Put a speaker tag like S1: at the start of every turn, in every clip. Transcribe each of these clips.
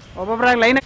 S1: ಒಬ್ಬೊಬ್ಬರಾಗಿ ಲೈನ್.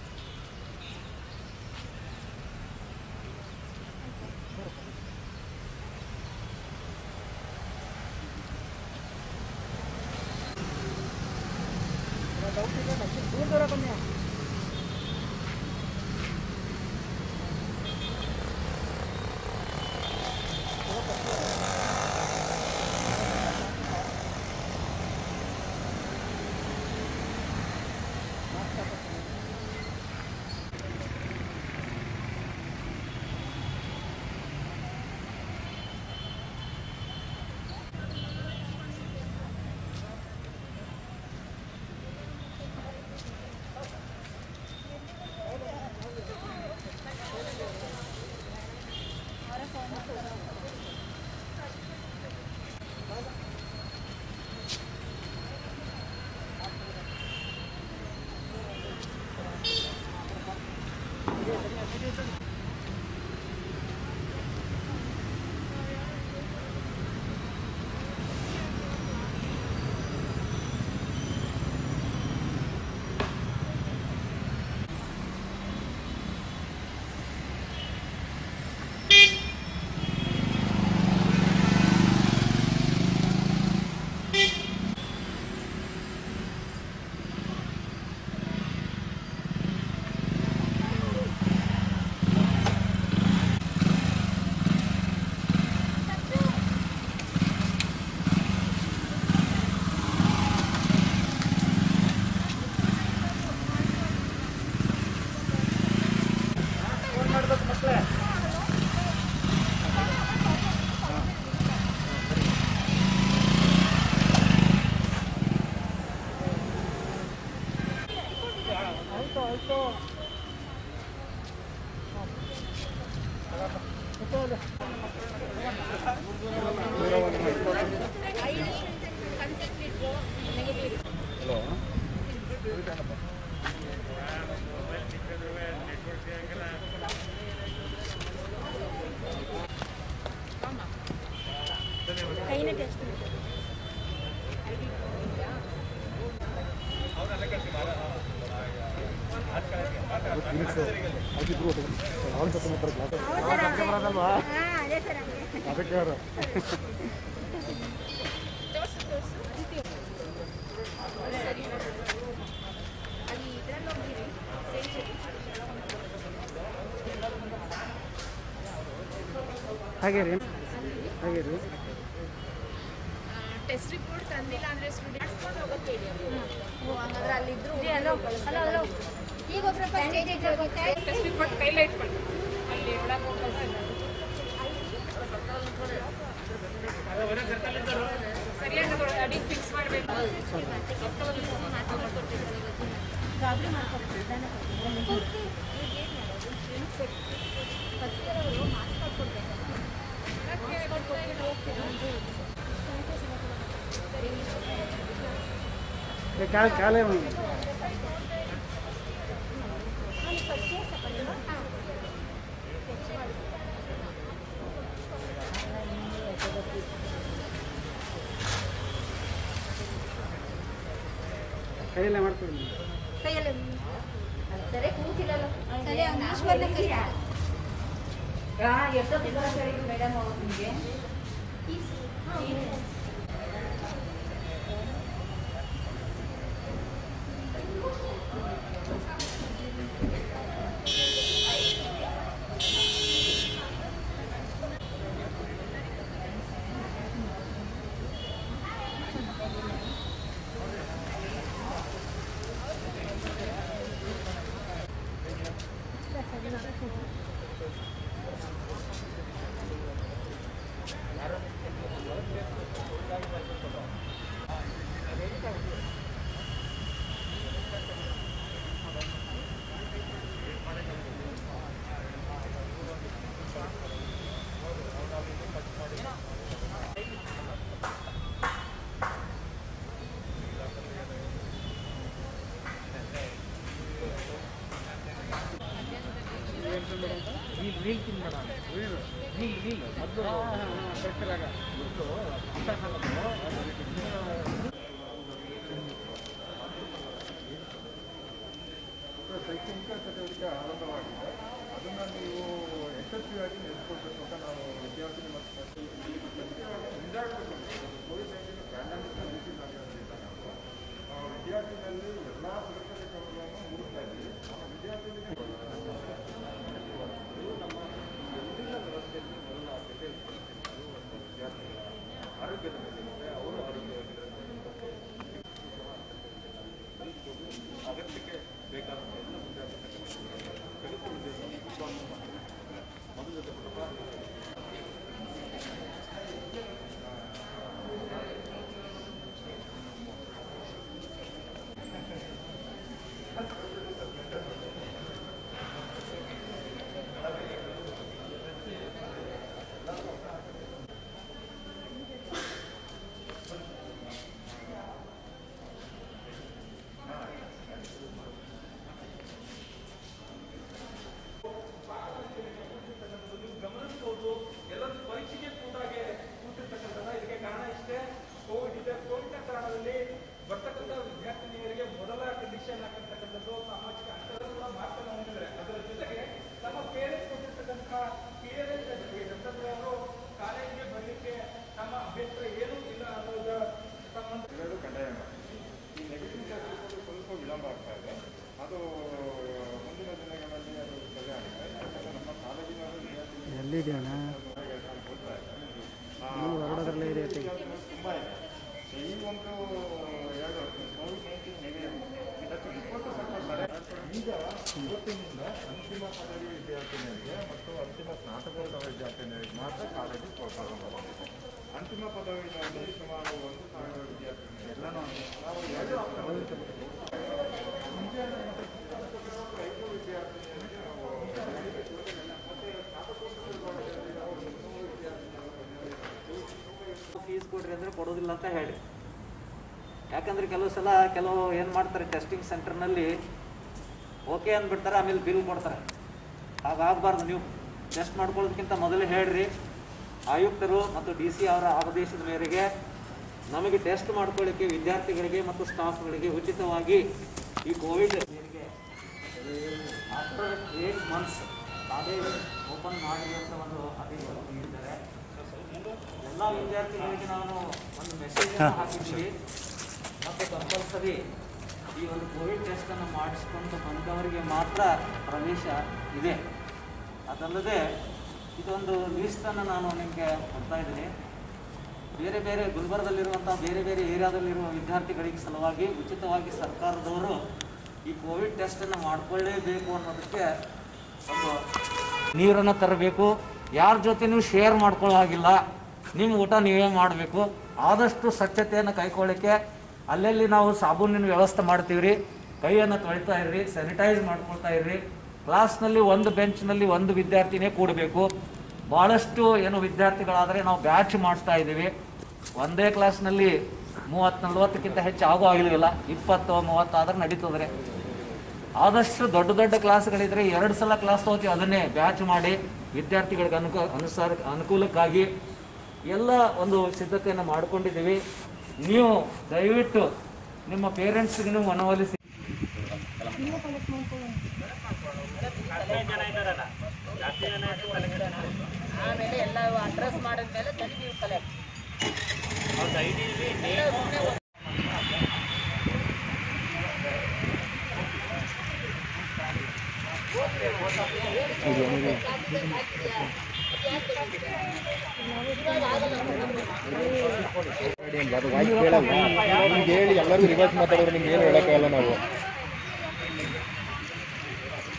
S1: ಹಾಗೆ ರೀ
S2: ಟೆಸ್ಟ್ ರಿಪೋರ್ಟ್ ತಂದಿಲ್ಲ ಅಂದ್ರೆ ಸ್ಟೂಡೆಂಟ್ಸ್ ಹೋಗುತ್ತೆ ಹಂಗಾದ್ರೆ ಅಲ್ಲಿದ್ರು ಈಗ ಟೆಸ್ಟ್ ರಿಪೋರ್ಟ್ ಕೈಲೇ ಇಟ್ಕೊಂಡು ಅಲ್ಲಿ ಒಳಗೆ ಹೋಗೋದು ಸರಿಯಾಗಿ ಅಡಿ ಫಿಕ್ಸ್ ಮಾಡಬೇಕು.
S1: ಕಾಲೇ ಕೈಯಲ್ಲೇ ಮಾಡ್ತೀವಿ.
S2: ಕೈಯಲ್ಲೇ ಸರಿ ಕೂತಿಲ್ಲಲ್ಲ ಸರಿ ಈಶ್ವರನ ಕೈ ಎಷ್ಟೊತ್ತಿಗೆ ಸರಿ ಮೇಡಮ್ ಅವರು ನಿಮಗೆ
S3: ಶೈಕ್ಷಣಿಕ ಚಟುವಟಿಕೆ ಆರಂಭವಾಗಿದೆ. ಅದನ್ನು ನೀವು ಯಶಸ್ವಿಯಾಗಿ ನಡೆಸಿಕೊಳ್ಬೇಕು ಅಂತ ನಾವು ವಿದ್ಯಾರ್ಥಿ ಮತ್ತು ಮುಂದಾಡಬೇಕು. ಕೋವಿಡ್-19 ಪ್ಯಾಂಡಮಿಕ್ ರೀತಿ ಆಗಿರೋದ್ರಿಂದ ನಾವು ವಿದ್ಯಾರ್ಥಿಗಳಲ್ಲಿ ಎಲ್ಲ ಸುರಕ್ಷತೆ ಕ್ರಮಗಳನ್ನು ಮೂಡಿಸ್ತಾ ಇದ್ದೀವಿ. ವಿದ್ಯಾರ್ಥಿಗಳಿಗೆ ನಮ್ಮ ಎಲ್ಲ ವ್ಯವಸ್ಥೆಯಲ್ಲಿ ಮೊದಲ ಆದ್ಯತೆ ವಿದ್ಯಾರ್ಥಿಗಳ ಆರೋಗ್ಯದ ಮೇಲೆ ಅವರು ಆರೋಗ್ಯವಾಗಿದ್ದರೆ ಅಗತ್ಯಕ್ಕೆ ಬೇಕಾದ ಎಲ್ಲ ವಿದ್ಯಾರ್ಥಿಗಳು ತೆಗೆದುಕೊಳ್ಳಬೇಕು. ವಿಶ್ವಾಸ ಮೊದಲ ಜೊತೆ
S1: ಎಲ್ಲಿದೆಯಣ್ಣ ಹೊರಡೋದ್ರಲ್ಲೇ ಇದೆ.
S3: ತುಂಬ ಇದೆ. ಈ ಒಂದು ಕೋವಿಡ್-19 ಈಗ ಇವತ್ತಿನಿಂದ ಅಂತಿಮ ಪದವಿ ವಿದ್ಯಾರ್ಥಿನಿಯರಿಗೆ ಮತ್ತು ಅಂತಿಮ ಸ್ನಾತಕೋತ್ತರ ವಿದ್ಯಾರ್ಥಿನಿಯರಿಗೆ ಮಾತ್ರ ಕಾಲೇಜು ಪ್ರಾರಂಭವಾಗಿದೆ. ಅಂತಿಮ ಪದವಿನಲ್ಲಿ ಸುಮಾರು 1,000 ವಿದ್ಯಾರ್ಥಿನಿಯರು ಎಲ್ಲ ನಾವು 2 ವಿದ್ಯಾರ್ಥಿನಿಯರಿಗೆ ನಾವು
S4: ಫೀಸ್ ಕೊಡ್ರಿ ಅಂದರೆ ಕೊಡೋದಿಲ್ಲ ಅಂತ ಹೇಳಿ. ಯಾಕಂದರೆ ಕೆಲವು ಸಲ ಏನು ಮಾಡ್ತಾರೆ, ಟೆಸ್ಟಿಂಗ್ ಸೆಂಟರ್ನಲ್ಲಿ ಓಕೆ ಅಂದ್ಬಿಡ್ತಾರೆ, ಆಮೇಲೆ ಬಿಲ್ ಕೊಡ್ತಾರೆ. ಹಾಗಾಗಬಾರ್ದು. ನೀವು ಟೆಸ್ಟ್ ಮಾಡ್ಕೊಳ್ಳೋದಕ್ಕಿಂತ ಮೊದಲೇ ಹೇಳ್ರಿ. ಆಯುಕ್ತರು ಮತ್ತು DC ಅವರ ಆದೇಶದ ಮೇರೆಗೆ ನಮಗೆ ಟೆಸ್ಟ್ ಮಾಡ್ಕೊಳ್ಳಿಕ್ಕೆ ವಿದ್ಯಾರ್ಥಿಗಳಿಗೆ ಮತ್ತು ಸ್ಟಾಫ್ಗಳಿಗೆ ಉಚಿತವಾಗಿ ಈ Covid after 8 months college open ಮಾಡಿ ಅಂತ ಒಂದು ಆದೇಶ ನೀಡಿದ್ದಾರೆ. ಎಲ್ಲ ವಿದ್ಯಾರ್ಥಿಗಳಿಗೆ ನಾನು ಒಂದು ಮೆಸೇಜನ್ನು ಹಾಕಿದ್ವಿ. ಮತ್ತು ಕಂಪಲ್ಸರಿ ಈ ಒಂದು ಕೋವಿಡ್ ಟೆಸ್ಟನ್ನು ಮಾಡಿಸ್ಕೊಂಡು ಬಂದವರಿಗೆ ಮಾತ್ರ ಪ್ರವೇಶ ಇದೆ. ಅದಲ್ಲದೆ ಇದೊಂದು ಲೀಸ್ಟನ್ನು ನಾನು ನಿಮಗೆ ಕೊಡ್ತಾ ಇದ್ದೀನಿ. ಬೇರೆ ಬೇರೆ ಗುಲ್ಬರ್ಗದಲ್ಲಿರುವಂಥ ಬೇರೆ ಬೇರೆ ಏರಿಯಾದಲ್ಲಿರುವ ವಿದ್ಯಾರ್ಥಿಗಳಿಗೆ ಸಲುವಾಗಿ ಉಚಿತವಾಗಿ ಸರ್ಕಾರದವರು ಈ ಕೋವಿಡ್ ಟೆಸ್ಟನ್ನು ಮಾಡಿಕೊಳ್ಳೇಬೇಕು ಅನ್ನೋದಕ್ಕೆ ಒಂದು ನೀರನ್ನು ತರಬೇಕು. ಯಾರ ಜೊತೆ ನೀವು ಶೇರ್ ಮಾಡ್ಕೊಳ್ಳೋ ಹಾಗಿಲ್ಲ. ನಿಮ್ಮ ಊಟ ನೀವೇ ಮಾಡಬೇಕು. ಆದಷ್ಟು ಸ್ವಚ್ಛತೆಯನ್ನು ಕೈಗೊಳ್ಳಲಿಕ್ಕೆ ಅಲ್ಲಲ್ಲಿ ನಾವು ಸಾಬೂನಿನ ವ್ಯವಸ್ಥೆ ಮಾಡ್ತೀವಿ ರೀ. ಕೈಯನ್ನು ತೊಳಿತಾ ಇರ್ರಿ, ಸ್ಯಾನಿಟೈಸ್ ಮಾಡ್ಕೊಳ್ತಾ ಇರ್ರಿ. ಕ್ಲಾಸ್ನಲ್ಲಿ ಒಂದು ಬೆಂಚ್ನಲ್ಲಿ ಒಂದು ವಿದ್ಯಾರ್ಥಿನೇ ಕೂಡಬೇಕು. ಭಾಳಷ್ಟು ಏನು ವಿದ್ಯಾರ್ಥಿಗಳಾದರೆ ನಾವು ಬ್ಯಾಚ್ ಮಾಡಿಸ್ತಾ ಇದ್ದೀವಿ. ಒಂದೇ ಕ್ಲಾಸ್ನಲ್ಲಿ 30-40ಕ್ಕಿಂತ ಹೆಚ್ಚು ಆಗೋ ಆಗಿಲ್ಲ. 20-30 ಆದ್ರೆ ನಡೀತದ್ರೆ. ಆದಷ್ಟು ದೊಡ್ಡ ದೊಡ್ಡ ಕ್ಲಾಸ್ಗಳಿದ್ರೆ 2 ಸಲ ಕ್ಲಾಸ್ ತಗೋತೀವಿ. ಅದನ್ನೇ ಬ್ಯಾಚ್ ಮಾಡಿ ವಿದ್ಯಾರ್ಥಿಗಳಿಗೆ ಅನುಕೂಲಕ್ಕಾಗಿ ಎಲ್ಲ ಒಂದು ಸಿದ್ಧತೆಯನ್ನು ಮಾಡಿಕೊಂಡಿದ್ದೀವಿ. ನೀವು ದಯವಿಟ್ಟು ನಿಮ್ಮ ಪೇರೆಂಟ್ಸ್ಗೆ ನೀವು ಮನವೊಲಿಸಿ.
S2: ಆಮೇಲೆ ಎಲ್ಲ ಅಡ್ರೆಸ್ ಮಾಡಿದ್ಮೇಲೆ ನೀವು ಕಲೆಕ್ಟ್
S3: ನಿಮ್ಗೆ ಹೇಳಿ ಎಲ್ಲರಿಗೂ ರಿವರ್ಸ್ ಮಾತಾಡೋರು ನಿಮ್ಗೆ ಏನು ಹೇಳೋಕ್ಕಾಗಲ್ಲ ನಾವು.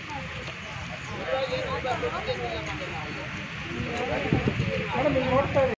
S1: ನೋಡ್ತಾ